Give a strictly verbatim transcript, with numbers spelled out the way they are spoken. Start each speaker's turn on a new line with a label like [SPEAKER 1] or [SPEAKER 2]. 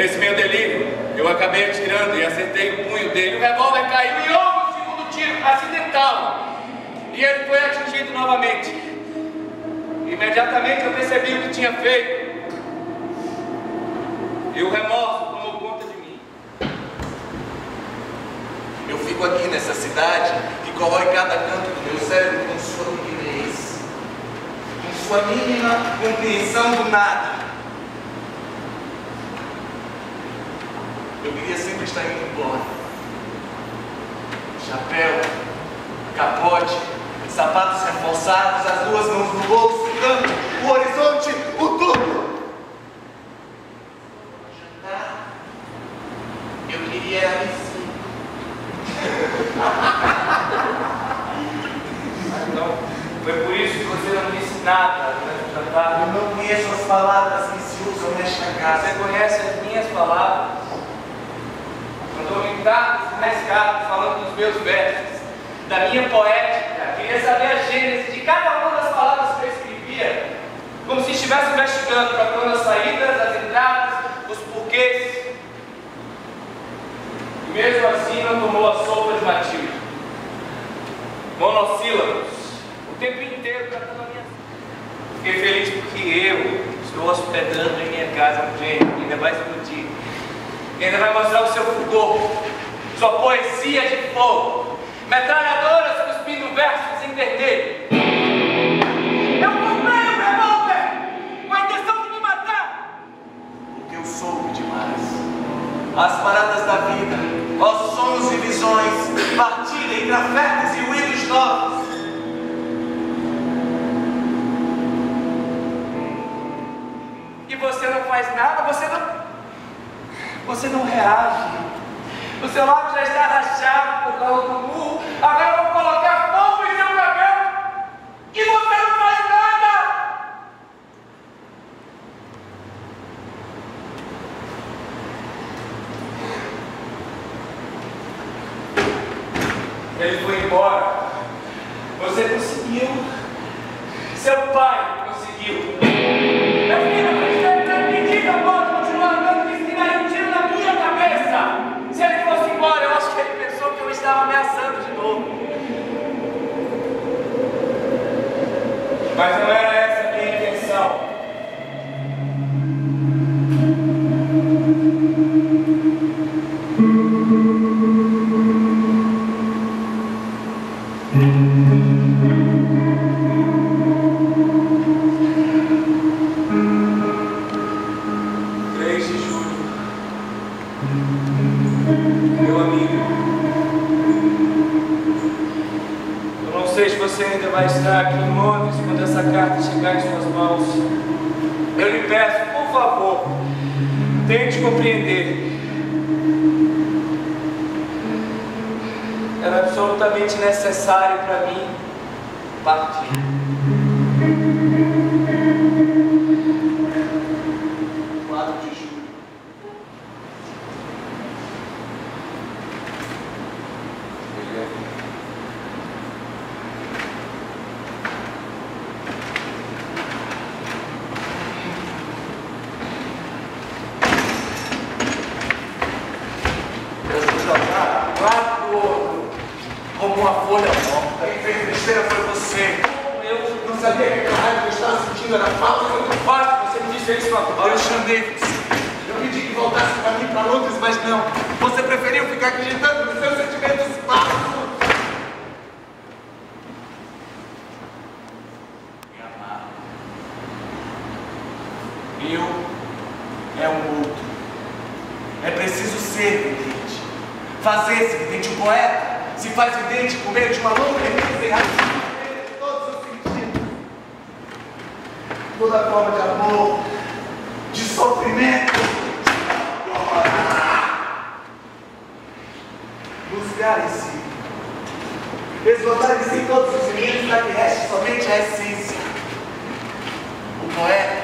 [SPEAKER 1] Nesse meu delírio, eu acabei atirando e acertei o punho dele. O revólver caiu e houve um segundo tiro, acidental. E ele foi atingido novamente. Imediatamente eu percebi o que tinha feito. E o remorso tomou conta de mim.
[SPEAKER 2] Eu fico aqui nessa cidade que corrói cada canto do meu cérebro com sua timidez, com sua mínima compreensão do nada. Eu queria sempre estar indo embora. Chapéu, capote, sapatos reforçados, as duas mãos no bolso, o campo, o horizonte, o tudo. Jantar, eu queria isso.
[SPEAKER 1] Mas não, foi por isso que você não disse nada durante o jantar.
[SPEAKER 2] Eu não conheço as palavras que se usam nesta casa.
[SPEAKER 1] Você conhece as minhas palavras? Mandou me cartas e mais cartas falando dos meus versos, da minha poética. Queria saber a gênese de cada uma das palavras que eu escrevia, como se estivesse investigando, procurando as saídas, as entradas, os porquês. E mesmo assim não tomou a sopa de Matilde. Monossílabos, o tempo inteiro tratando a minha vida. Fiquei feliz porque eu estou hospedando em minha casa um gênio que ainda vai explodir. E ainda vai mostrar o seu fulgor, sua poesia de fogo, metralhadoras cuspindo versos em vermelho. Eu comprei o revólver com a intenção de me matar.
[SPEAKER 2] Porque eu soube demais. As paradas da vida, os sonhos e visões, partida entre afetos e ruídos novos.
[SPEAKER 1] E você não faz nada, você não... Você não reage. O seu lábio já está rachado por causa do murro. Agora eu vou colocar fogo em seu cabelo. E você não faz nada. Ele foi embora. Você conseguiu. Seu pai conseguiu. Meu filho, você não acredita, pode continuar andando que se daria um tiro na minha cabeça. Se ele fosse embora, eu acho que ele pensou que eu estava ameaçando de novo. Mas não era essa a minha intenção. três de julho. Meu amigo, eu não sei se você ainda vai estar aqui em Londres quando essa carta chegar em suas mãos. Eu lhe peço, por favor, tente compreender. Era absolutamente necessário para mim partir.
[SPEAKER 2] quatro de julho. Eu vou jogar do lado do outro, como uma folha morta. Quem fez besteira foi você.
[SPEAKER 1] Eu
[SPEAKER 2] Não sabia que aquela raiva que eu estava sentindo era falsa.
[SPEAKER 1] muito fácil, você me disse isso uma
[SPEAKER 2] Eu chamei você. Eu pedi que voltasse para mim, para Londres, mas não. Você preferiu ficar acreditando nos seus sentimentos falsos. Me amar. Eu é um outro. É preciso ser evidente. Fazer-se evidente. O poeta se faz evidente por meio de uma longa encerração de todos os sentidos. Toda forma de amor, de sofrimento, de amor. Buscar em si. Esgotar em si todos os meios para que reste somente a essência. O poeta